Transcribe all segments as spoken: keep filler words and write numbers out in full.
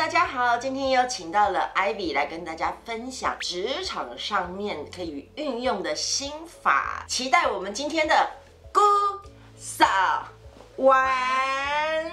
大家好，今天又请到了 Ivy 来跟大家分享职场上面可以运用的心法，期待我们今天的姑嫂玩。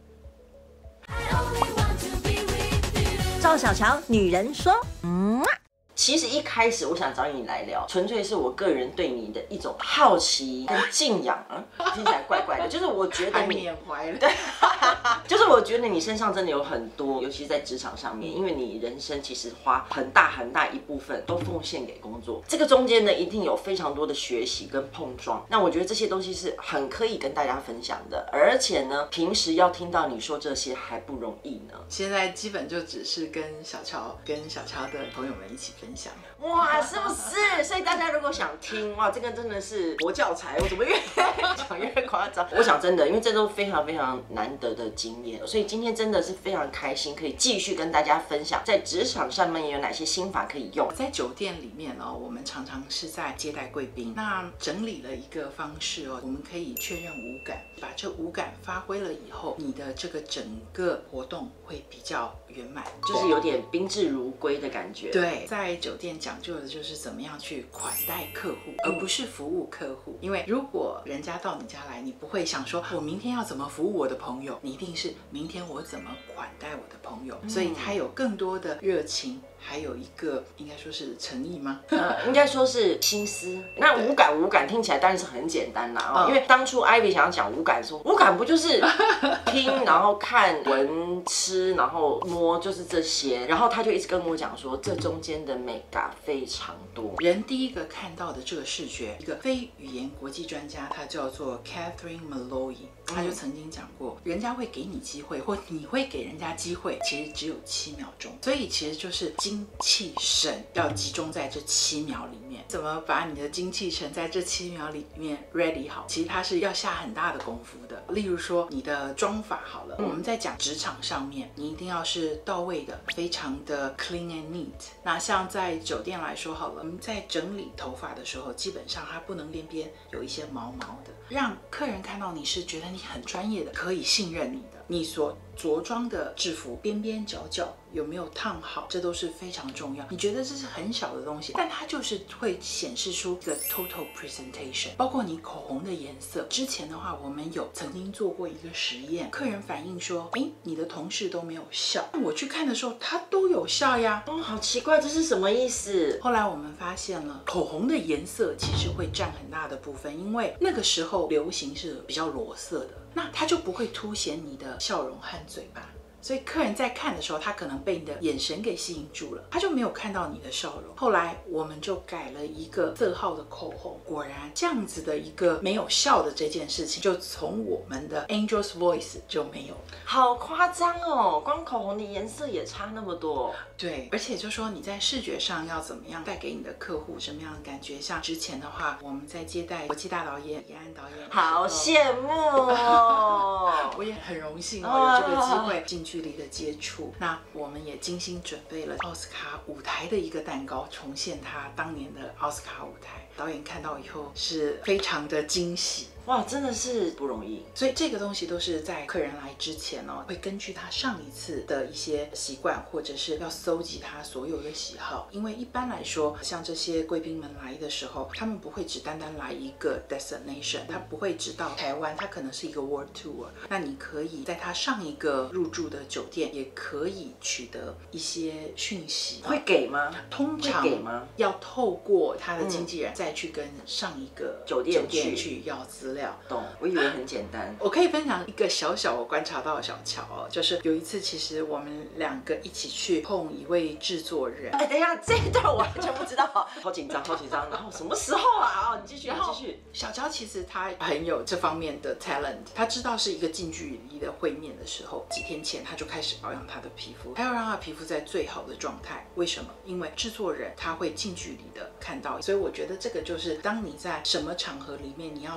赵小乔，女人说，嗯。其实一开始我想找你来聊，纯粹是我个人对你的一种好奇跟敬仰啊，听起来怪怪的，就是我觉得你缅怀了， 对，就是我觉得你身上真的有很多，尤其是在职场上面，因为你人生其实花很大很大一部分都奉献给工作，这个中间呢一定有非常多的学习跟碰撞，那我觉得这些东西是很可以跟大家分享的，而且呢，平时要听到你说这些还不容易呢。 现在基本就只是跟小乔、跟小乔的朋友们一起分享。 哇，是不是？所以大家如果想听，哇，这个真的是活教材，我怎么越讲越夸张？我想真的，因为这都非常非常难得的经验，所以今天真的是非常开心，可以继续跟大家分享在职场上面有哪些心法可以用。 在酒店里面哦，我们常常是在接待贵宾，那整理了一个方式哦，我们可以确认五感，把这五感发挥了以后，你的这个整个活动会比较圆满， 就是有点宾至如归的感觉。 对，在酒店讲究的就是怎么样去款待客户，而不是服务客户。因为如果人家到你家来，你不会想说我明天要怎么服务我的朋友，你一定是明天我怎么款待我的朋友，所以他有更多的热情。还有一个应该说是诚意吗？ 呃，应该说是心思。那五感五感听起来当然是很简单啦、哦，因为当初 Ivy 想要讲五感，说五感不就是听，然后看、闻、吃，然后摸，就是这些。然后他就一直跟我讲说，这中间的美感非常多。 人第一个看到的这个视觉，一个非语言国际专家，他叫做 Catherine Malloy， 他就曾经讲过，人家会给你机会，或你会给人家机会，其实只有七秒钟。所以其实就是精气神要集中在这七秒里面，怎么把你的精气神在这七秒里面 ready 好？其实它是要下很大的功夫的。例如说你的妆法好了，嗯、我们在讲职场上面，你一定要是到位的，非常的 clean and neat。那像在酒店来说好了，我们在整理头发的时候，基本上它不能边边有一些毛毛的，让客人看到你是觉得你很专业的，可以信任你的。你所着装的制服边边角角有没有烫好，这都是非常重要。你觉得这是很小的东西，但它就是会显示出一个 total presentation。包括你口红的颜色，之前的话我们有曾经做过一个实验，客人反映说，哎，你的同事都没有笑，我去看的时候他都有笑呀。 哦，好奇怪，这是什么意思？ 后来我们发现了，口红的颜色其实会占很大的部分，因为那个时候流行是比较裸色的，那它就不会凸显你的笑容和嘴巴。所以客人在看的时候，他可能被你的眼神给吸引住了，他就没有看到你的笑容。后来我们就改了一个色号的口红，果然这样子的一个没有笑的这件事情，就从我们的 Angel's Voice 就没有了。 好夸张哦，光口红的颜色也差那么多。 对，而且就说你在视觉上要怎么样带给你的客户什么样的感觉？像之前的话，我们在接待国际大导演李安导演， 好羡慕哦！ 我也很荣幸哦，有这个机会近距离的接触。那我们也精心准备了奥斯卡舞台的一个蛋糕，重现他当年的奥斯卡舞台。导演看到以后是非常的惊喜。 哇，真的是不容易， 所以这个东西都是在客人来之前哦，会根据他上一次的一些习惯，或者是要搜集他所有的喜好。因为一般来说，像这些贵宾们来的时候，他们不会只单单来一个 destination， 他不会只到台湾，他可能是一个 world tour。那你可以在他上一个入住的酒店，也可以取得一些讯息。 会给吗？ 通常会给吗？ 要透过他的经纪人再去跟上一个酒店酒店去要资料。 懂，我以为很简单。 我可以分享一个小小我观察到的小巧哦，就是有一次，其实我们两个一起去碰一位制作人。 哎，等一下，这一段我完全不知道，好紧张，好紧张。然后什么时候啊？哦，你继续，你继续。 小乔其实他很有这方面的 talent， 他知道是一个近距离的会面的时候，几天前他就开始保养他的皮肤，他要让他的皮肤在最好的状态。为什么？因为制作人他会近距离的看到，所以我觉得这个就是当你在什么场合里面，你要准备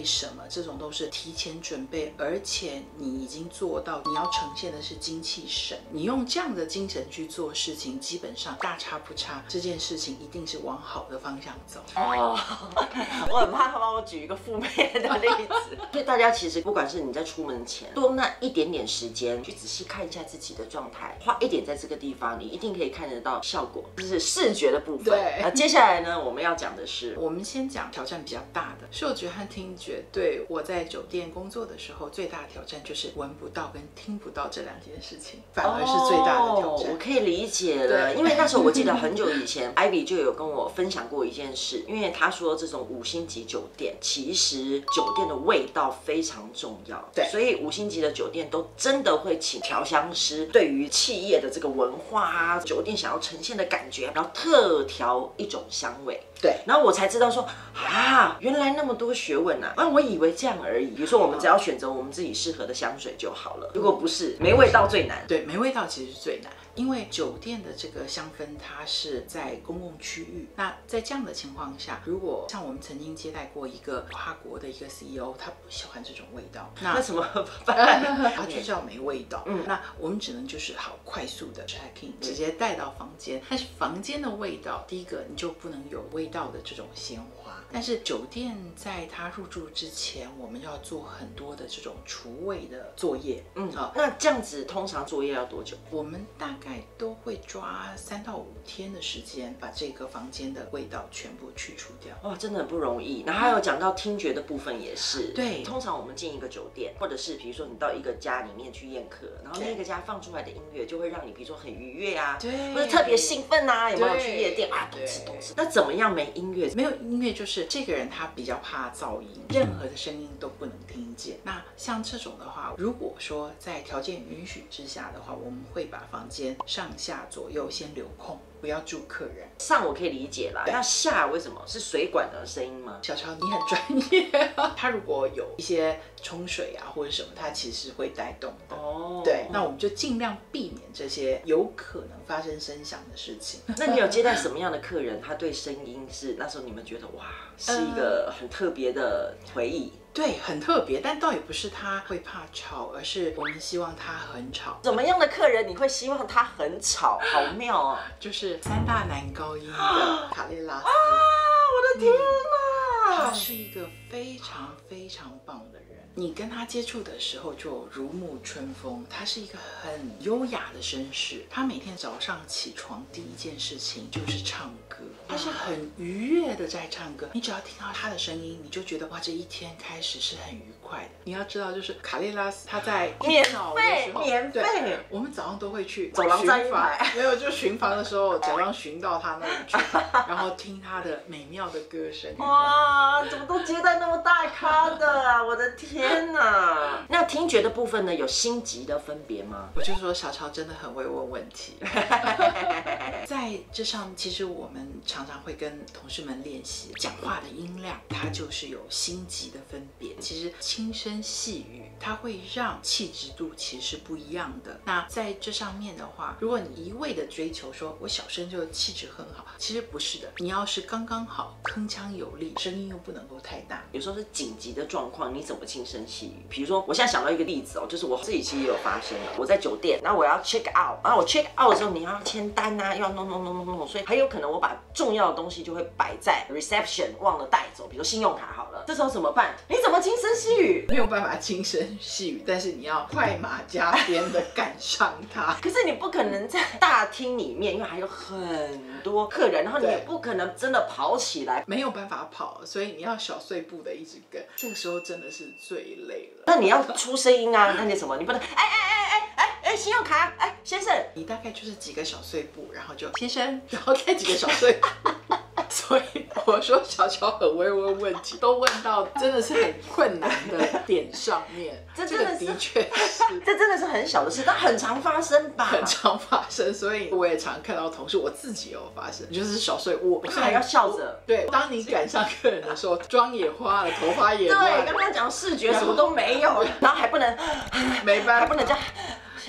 备什么，这种都是提前准备，而且你已经做到你要呈现的是精气神，你用这样的精神去做事情，基本上大差不差，这件事情一定是往好的方向走。 哦，我很怕他帮我举一个负面的例子，所以大家其实不管是你在出门前多那一点点时间，去仔细看一下自己的状态，花一点在这个地方，你一定可以看得到效果，这是视觉的部分。 对， 那接下来呢，我们要讲的是， 我们先讲挑战比较大的，嗅觉和听觉。对我在酒店工作的时候，最大的挑战就是闻不到跟听不到这两件事情，反而是最大的挑战。 哦，我可以理解了，因为那时候我记得很久以前，Ivy 就有跟我分享过一件事，因为他说这种五星级酒店，其实酒店的味道非常重要， 对， 所以五星级的酒店都真的会请调香师，对于企业的这个文化啊，酒店想要呈现的感觉，然后特调一种香味。 对， 然后我才知道说啊，原来那么多学问啊！啊，我以为这样而已。比如说，我们只要选择我们自己适合的香水就好了。如果不是，没味道最难。 对，没味道其实是最难。因为酒店的这个香氛它是在公共区域，那在这样的情况下，如果像我们曾经接待过一个跨国的一个 C E O， 他不喜欢这种味道， 那怎么办？ 他就叫没味道。嗯，那我们只能就是好快速的 check in， 直接带到房间。但是房间的味道，第一个你就不能有味道的这种鲜花。但是酒店在他入住之前，我们要做很多的这种除味的作业。 嗯，好，那这样子通常作业要多久？ 我们大概都会抓三到五天的时间，把这个房间的味道全部去除掉。 哇，真的很不容易。然后还有讲到听觉的部分也是。 对， 通常我们进一个酒店，或者是比如说你到一个家里面去宴客，然后那个家放出来的音乐就会让你，比如说很愉悦啊， 对， 或者特别兴奋啊，有没有去夜店啊？懂吃懂吃。那怎么样没音乐？ 没有音乐就是这个人他比较怕噪音，任何的声音都不能听见。那像这种的话，如果说在条件允许之下的话，我们会把房间上下左右先留空，不要住客人。 上我可以理解啦，那下为什么是水管的声音吗？ 小乔你很专业啊，他如果有一些冲水啊或者什么，它其实会带动的。哦，对，那我们就尽量避免这些有可能发生声响的事情。 那你有接待什么样的客人？他对声音是那时候你们觉得哇，是一个很特别的回忆？ 对，很特别，但倒也不是他会怕吵，而是我们希望他很吵。 怎么样的客人你会希望他很吵？好妙哦！ 就是三大男高音的卡列拉斯。啊， 我的天哪！ 他是一个非常非常棒的人。你跟他接触的时候就如沐春风，他是一个很优雅的绅士。他每天早上起床第一件事情就是唱歌，他是很愉悦的在唱歌。你只要听到他的声音，你就觉得哇，这一天开始是很愉快的。你要知道，就是卡列拉斯他在免费免费， 我们早上都会去走廊站一排， 没有就巡房的时候，假装巡到他那里去，然后听他的美妙的歌声。 哇，怎么都接待那么大咖的啊！我的天！天哪！那听觉的部分呢，有星级的分别吗？ 我就说小乔真的很会问问题。在这上，其实我们常常会跟同事们练习讲话的音量，它就是有星级的分别。其实轻声细语，它会让气质度其实是不一样的。那在这上面的话，如果你一味的追求说我小声就气质很好，其实不是的。你要是刚刚好，铿锵有力，声音又不能够太大。 有时候是紧急的状况，你怎么轻声细语？比如说，我现在想到一个例子哦，就是我自己其实也有发生了。我在酒店，然后我要 check out， 然后我 check out 的时候，你要签单啊，要弄弄弄弄弄，所以很有可能我把重要的东西就会摆在 reception， 忘了带走，比如说信用卡好了，这时候怎么办？你怎么轻声细语？ 没有办法轻声细语，但是你要快马加鞭的赶上它。 可是你不可能在大厅里面，因为还有很多客人，然后你也不可能真的跑起来， 没有办法跑，所以你要小碎步的一直跟。这个时候真的是最累了。 那你要出声音啊，那你什么？你不能哎哎哎哎哎哎，信用卡，哎先生， 你大概就是几个小碎步，然后就先生，然后再几个小碎步。所以我说小乔很会问问题，都问到真的是很困难的点上面。 这真的是，的确是， 这真的是很小的事，但很常发生吧？ 很常发生，所以我也常看到同事，我自己也有发生，就是小碎步， 我还要笑着。 对，当你赶上客人的时候，妆也花了，头发也乱了。 对，刚刚讲视觉什么都没有，然后还不能， 没办法， 还不能这样。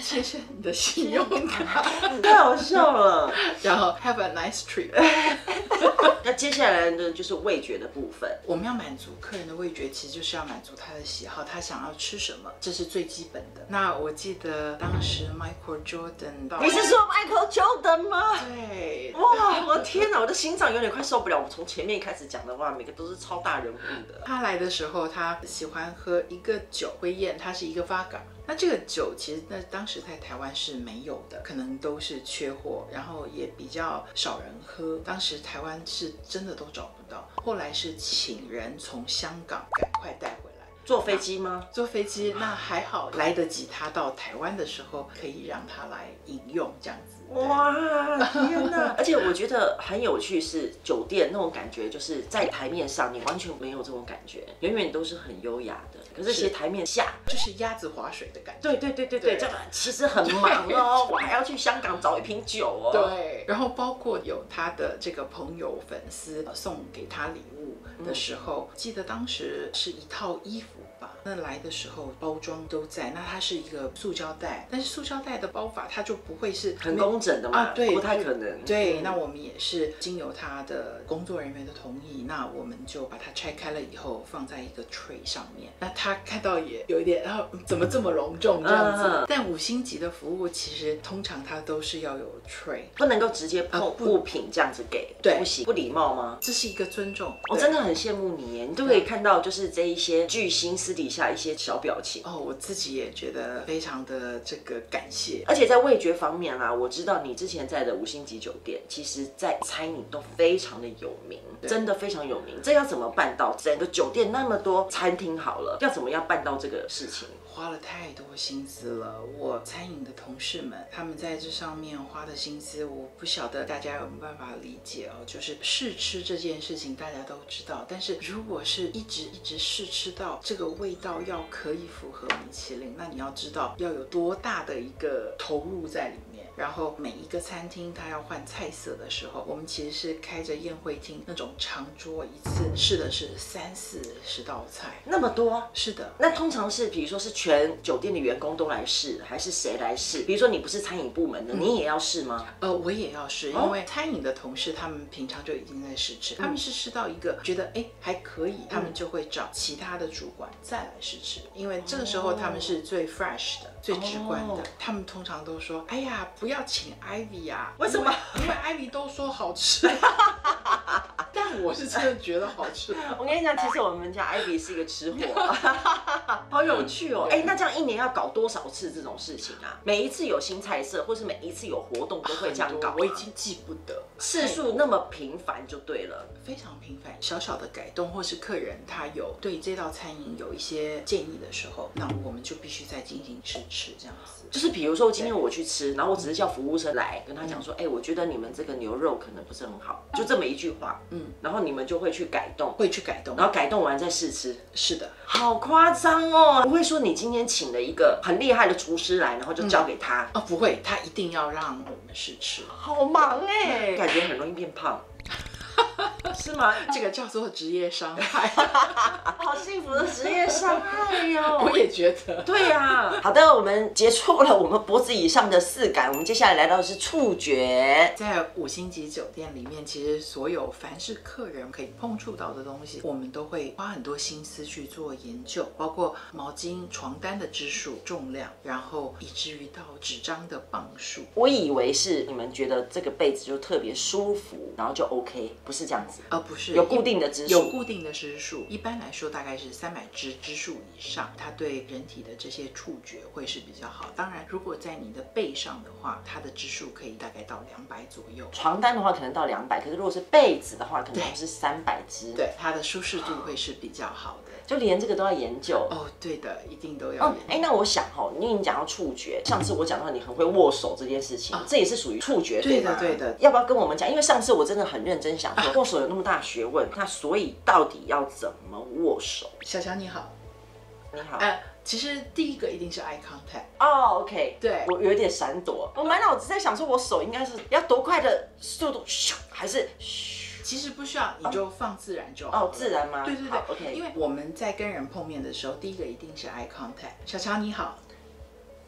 谢谢你的信用卡， 太好笑了。 然后 have a nice trip。 那接下来呢，就是味觉的部分。 我们要满足客人的味觉，其实就是要满足他的喜好，他想要吃什么，这是最基本的。那我记得当时 Michael Jordan 到， 你是说 Michael Jordan 吗？ 对， 哇，我的天哪，我的心脏有点快受不了。我从前面开始讲的话，每个都是超大人物的。 他来的时候，他喜欢喝一个酒，会宴，它是一个 Vodka。那这个酒其实那当时在台湾是没有的，可能都是缺货，然后也比较少人喝。当时台湾是真的都找不到，后来是请人从香港赶快带回来。 坐飞机吗？ 坐飞机，那还好来得及，他到台湾的时候可以让他来饮用这样子。 哇，天哪！而且我觉得很有趣是酒店那种感觉，就是在台面上你完全没有这种感觉，永远都是很优雅的。可是其实台面下就是鸭子划水的感觉。 对对对对对，这样其实很忙哦，我还要去香港找一瓶酒哦。 对，然后包括有他的这个朋友粉丝送给他礼物的时候，嗯、记得当时是一套衣服。那来的时候包装都在，那它是一个塑胶袋，但是塑胶袋的包法它就不会是很工整的嘛，啊、对，不太可能。 对，嗯、那我们也是经由他的工作人员的同意，那我们就把它拆开了以后放在一个 tray 上面。那他看到也有一点，然后怎么这么隆重这样子？嗯、但五星级的服务其实通常它都是要有 tray， 不能够直接碰物品这样子给， 对， 不行，不礼貌吗？ 这是一个尊重。 我真的很羡慕你耶，你都可以看到就是这一些巨星私底下一些小表情哦，我自己也觉得非常的这个感谢。 而且在味觉方面啊，我知道你之前在的五星级酒店，其实在餐饮都非常的有名，真的非常有名。这要怎么办到？整个酒店那么多餐厅好了，要怎么样办到这个事情？ 花了太多心思了，我餐饮的同事们，他们在这上面花的心思，我不晓得大家有没有办法理解哦。就是试吃这件事情，大家都知道，但是如果是一直一直试吃到这个味道要可以符合米其林，那你要知道要有多大的一个投入在里面。然后每一个餐厅它要换菜色的时候，我们其实是开着宴会厅那种长桌，一次试的是三四十道菜， 那么多？ 是的。 那通常是比如说是全酒店的员工都来试，还是谁来试？比如说你不是餐饮部门的，嗯、你也要试吗？ 呃，我也要试，因为餐饮的同事他们平常就已经在试吃，嗯、他们是试到一个觉得哎还可以，他们就会找其他的主管再来试吃，因为这个时候他们是最 fresh 的、最直观的。哦、他们通常都说，哎呀，不要请 Ivy 啊， 为什么？ 因为, 因为 Ivy 都说好吃。但我是真的觉得好吃。 我跟你讲，其实我们家 Ivy 是一个吃货，好有趣哦。哎，那这样一年要搞多少次这种事情啊？每一次有新菜色，或是每一次有活动都会这样搞？ 我已经记不得次数那么频繁就对了， 非常频繁。小小的改动，或是客人他有对这道餐饮有一些建议的时候，那我们就必须再进行试吃这样子。 就是比如说今天我去吃，然后我只是叫服务生来跟他讲说，哎、嗯，我觉得你们这个牛肉可能不是很好，就这么一句话，嗯，然后你们就会去改动， 会去改动， 然后改动完再试吃。 是的， 好夸张哦！不会说你今天请了一个很厉害的厨师来，然后就交给他、 嗯、哦，不会，他一定要让我们试吃。 好忙哎，感觉很容易变胖。是吗？ 这个叫做职业伤害。 好幸福的职业伤害哟！ 我也觉得。 对呀、啊。好的，我们结束了我们脖子以上的四感，我们接下来来到的是触觉。 在五星级酒店里面，其实所有凡是客人可以碰触到的东西，我们都会花很多心思去做研究，包括毛巾、床单的支数、重量，然后以至于到纸张的磅数。 我以为是你们觉得这个被子就特别舒服，然后就 OK， 不是这样子。 呃，不是， 有固定的支数， 有固定的支数，一般来说大概是三百支支数以上，它对人体的这些触觉会是比较好。当然，如果在你的背上的话，它的支数可以大概到两百左右。 床单的话可能到两百，可是如果是被子的话，可能是三百支。 对，它的舒适度会是比较好的。 就连这个都要研究哦，对的，一定都要研究。 哎、哦，那我想哈，因为你讲到触觉，上次我讲到你很会握手这件事情，哦、这也是属于触觉， 对的， 对的。 要不要跟我们讲？因为上次我真的很认真想说，啊、握手有那么大学问，那所以到底要怎么握手？ 小强你好， 你好。 呃，其实第一个一定是 eye contact。 哦 ，OK， 对， 我有点闪躲，我满脑子在想说，我手应该是要多快的速度，咻，还是咻？ 其实不需要，你就放自然就好。 哦，自然吗？ 对对对 ，OK。 因为我们在跟人碰面的时候，第一个一定是 eye contact。小乔你好，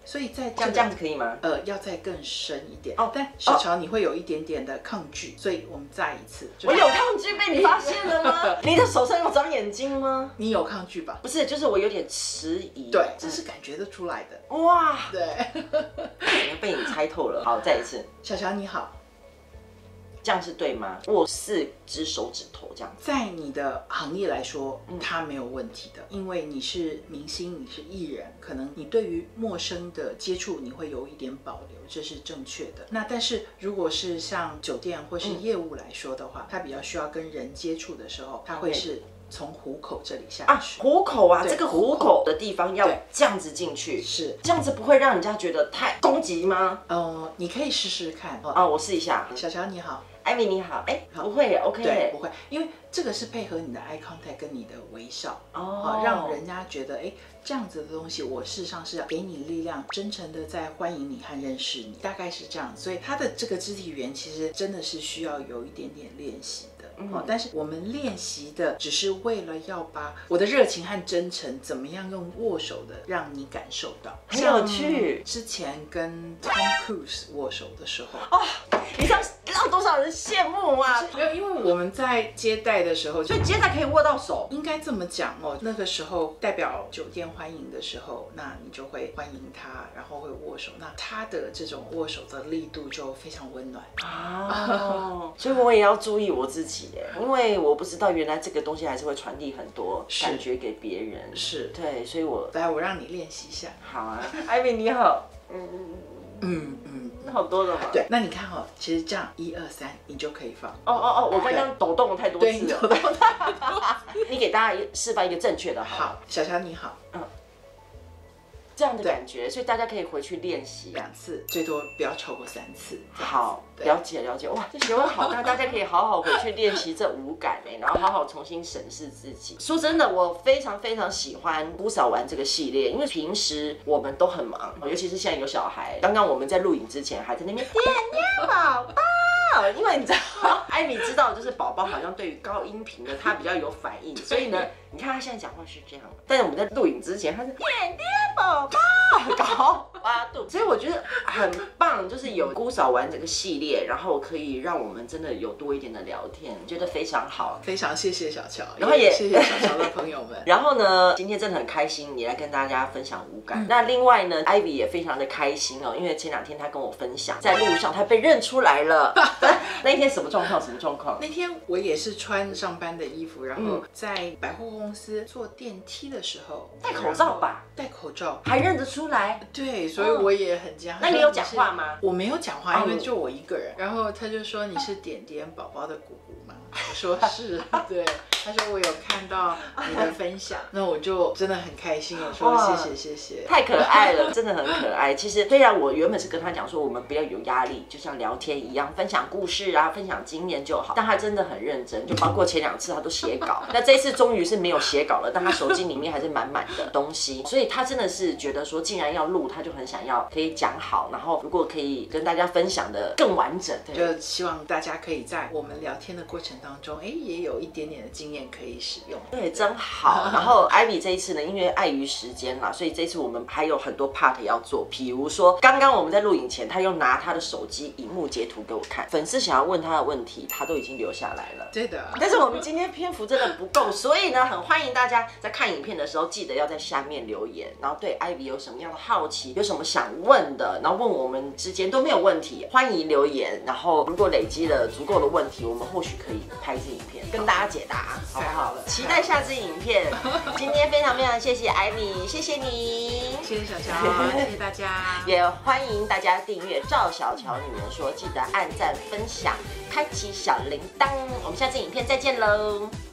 所以在、这个、 像这样子可以吗？ 呃，要再更深一点哦。 但小乔你会有一点点的抗拒，所以我们再一次。 我有抗拒被你发现了吗？你的手上有长眼睛吗？ 你有抗拒吧？ 不是，就是我有点迟疑。 对，这是感觉得出来的。 哇， 对， 被你猜透了。好，再一次。 小乔你好。 这样是对吗？握四只手指头这样， 在你的行业来说，它没有问题的，因为你是明星，你是艺人，可能你对于陌生的接触你会有一点保留，这是正确的。那但是如果是像酒店或是业务来说的话，它比较需要跟人接触的时候，它会是从虎口这里下去。啊， 虎口啊，这个虎口的地方要这样子进去， 是这样子不会让人家觉得太攻击吗？ 呃，你可以试试看啊，我试一下。 小乔你好。 艾米你好，哎，不会 ，OK， 对，不会，因为这个是配合你的 eye contact 跟你的微笑，哦，让人家觉得，哎，这样子的东西，我事实上是要给你力量，真诚的在欢迎你和认识你，大概是这样。所以他的这个肢体语言其实真的是需要有一点点练习的。哦，但是我们练习的只是为了要把我的热情和真诚怎么样用握手的让你感受到， 很有趣。 之前跟 Tom Cruise 握手的时候， 哦，你知道让多少人羡慕吗？ 没有，因为我们在接待的时候， 所以接待可以握到手， 应该这么讲哦。那个时候代表酒店欢迎的时候，那你就会欢迎他，然后会握手，那他的这种握手的力度就非常温暖啊。所以我也要注意我自己。因为我不知道原来这个东西还是会传递很多感觉给别人， 是对，所以我来我让你练习一下。 好啊，艾米你好，嗯嗯嗯， 好多了嘛。 对，那你看哈、哦，其实这样一二三，你就可以放。 哦哦哦，我刚刚抖动了太多次了。你给大家示范一个正确的。 好，小乔你好，嗯。 这样的感觉，所以大家可以回去练习两次，最多不要超过三次。 好，了解了解。哇，这学问好大，大家可以好好回去练习这五感哎，然后好好重新审视自己。说真的，我非常非常喜欢姑嫂玩这个系列，因为平时我们都很忙，尤其是现在有小孩。刚刚我们在录影之前还在那边点点宝宝。因为你知道，艾米知道，就是宝宝好像对于高音频的他比较有反应，所以呢，你看他现在讲话是这样，但是我们在录影之前他是点点宝宝高八度，所以我觉得很棒，就是有姑嫂玩这个系列，然后可以让我们真的有多一点的聊天，觉得非常好， 非常谢谢小乔， 然后也谢谢小乔的朋友们。 然后呢，今天真的很开心，你来跟大家分享五感。嗯、那另外呢，艾比也非常的开心哦，因为前两天他跟我分享，在路上他被认出来了。那一天什么状况？什么状况？ 那天我也是穿上班的衣服，然后在百货公司坐电梯的时候， 戴口罩吧， 戴口罩还认得出来。 对，所以我也很惊讶。 那你有讲话吗？ 我没有讲话，因为就我一个人。然后他就说：“你是点点宝宝的姑姑吗？”我说是，对。他说我有看到你的分享，那我就真的很开心。我说谢谢谢谢， 太可爱了，真的很可爱。其实虽然我原本是跟他讲说我们不要有压力，就像聊天一样，分享故事啊，分享经验就好。但他真的很认真，就包括前两次他都写稿，那这一次终于是没有写稿了，但他手机里面还是满满的东西，所以他真的是觉得说，既然要录，他就很想要可以讲好，然后如果可以跟大家分享的更完整， 就希望大家可以在我们聊天的过程当中，哎，也有一点点的经验可以使用。 对，真好。然后艾比这一次呢，因为碍于时间啦，所以这次我们还有很多 part 要做。比如说，刚刚我们在录影前，他又拿他的手机荧幕截图给我看，粉丝想要问他的问题，他都已经留下来了。 对的。 但是我们今天篇幅真的不够，所以呢，很欢迎大家在看影片的时候，记得要在下面留言，然后对艾比有什么样的好奇，有什么想问的，然后问我们之间都没有问题，欢迎留言。然后如果累积了足够的问题，我们或许可以拍一支影片跟大家解答，好不好？期待下支影片。今天非常非常谢谢艾米，谢谢你， 谢谢小乔，谢谢大家， 也欢迎大家订阅赵小乔女人说，记得按赞、分享、开启小铃铛。我们下支影片再见喽。